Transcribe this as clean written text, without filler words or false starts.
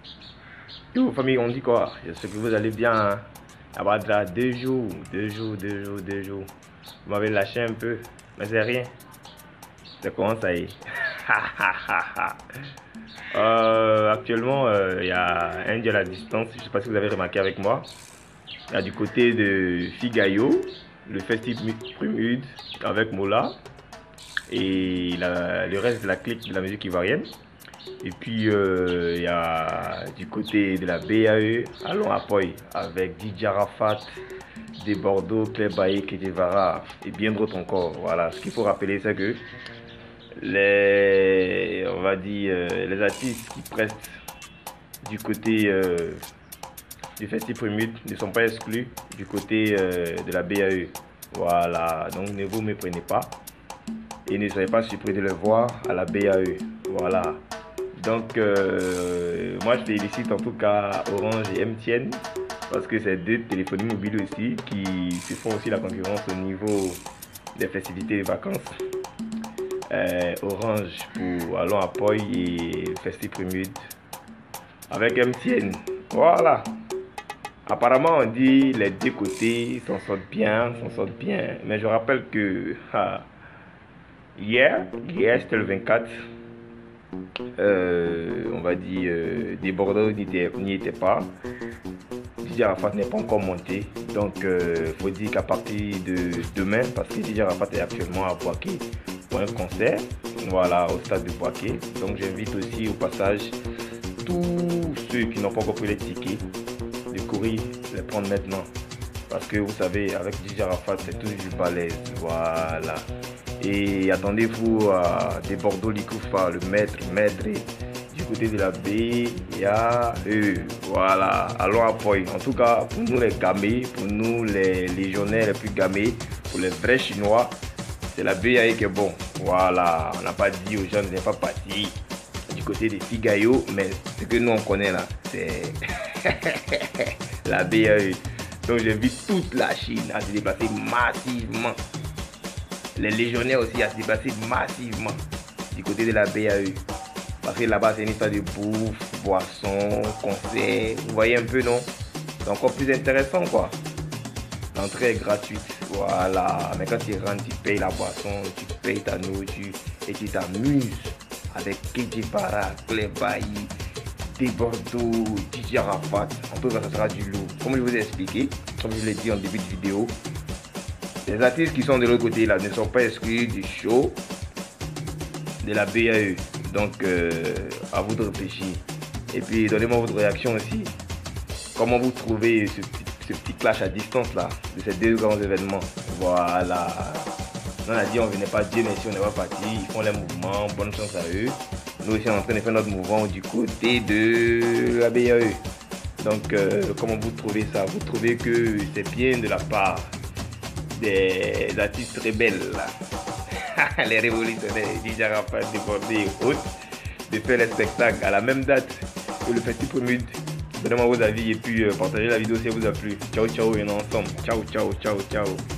Yo, famille, on dit quoi? J'espère que vous allez bien. Hein? À part là, 2 jours, 2 jours, 2 jours, 2 jours. Vous m'avez lâché un peu, mais c'est rien. C'est comment ça y est? Actuellement, il y a un duel à distance. Je ne sais pas si vous avez remarqué avec moi. Il y a du côté de Figayo, le festival Prumude avec Mola et le reste de la clique de la musique ivoirienne. Et puis il y a du côté de la BAE, Allons à Poy avec DJ Arafat, des Bordeaux, Clébaï, Kedevara et bien d'autres encore. Voilà, ce qu'il faut rappeler, c'est que on va dire, les artistes qui prestent du côté du Festival Prumude ne sont pas exclus du côté de la BAE. Voilà, donc ne vous méprenez pas et ne soyez pas surpris de le voir à la BAE. Voilà. Donc, moi je félicite en tout cas Orange et MTN parce que c'est deux téléphones mobiles aussi qui se font aussi la concurrence au niveau des festivités de vacances. Orange pour Allons à Poy et Festi Prumude avec MTN. Voilà. Apparemment, on dit les deux côtés s'en sortent bien, Mais je rappelle que hier c'était le 24. On va dire des Bordeaux n'y étaient pas. DJ Arafat n'est pas encore monté. Donc, faut dire qu'à partir de demain, parce que DJ Arafat est actuellement à Boaké pour un concert, voilà, au stade de Boaké. Donc, j'invite aussi au passage tous ceux qui n'ont pas encore pris les tickets de courir les prendre maintenant. Parce que vous savez, avec DJ Arafat, c'est toujours balèze. Voilà. Et attendez-vous à des Bordeaux Likoufa, le maître. Du côté de la baie, il y a eux. Voilà, allons à Poy. En tout cas, pour nous les gamés, pour nous les légionnaires les plus gamés, pour les vrais Chinois, c'est la BAE qui est bon. Voilà, on n'a pas dit aux gens de ne pas partir du côté des Figayo, mais ce que nous on connaît là, c'est la BAE. Donc j'invite toute la Chine à se déplacer massivement. Les légionnaires aussi à se déplacer massivement du côté de la BAE. Parce que là-bas, c'est une histoire de bouffe, boisson, concert. Vous voyez un peu, non? C'est encore plus intéressant, quoi. L'entrée est gratuite. Voilà. Mais quand tu rentres, tu payes la boisson, tu payes ta nourriture et tu t'amuses avec Kedevara, Clébaï, des Bordeaux, DJ Arafat. En tout cas, ça sera du lourd. Comme je vous ai expliqué, comme je l'ai dit en début de vidéo, les artistes qui sont de l'autre côté là ne sont pas exclus du show de la BAE. Donc, à vous de réfléchir. Et puis, donnez-moi votre réaction aussi. Comment vous trouvez ce petit clash à distance là, de ces deux grands événements? Voilà. On a dit on venait pas Dieu, mais si on n'est pas parti, ils font les mouvements, bonne chance à eux. Nous aussi, on est en train de faire notre mouvement du côté de la BAE. Donc, comment vous trouvez ça? Vous trouvez que c'est bien de la part des artistes rebelles là, les révolutionnaires, DJ Arafat, Bordeaux et autres, de faire les spectacles à la même date que le Festi Prumude? Donnez-moi vos avis et puis partagez la vidéo si elle vous a plu. Ciao, ciao et on est ensemble. Ciao, ciao, ciao, ciao.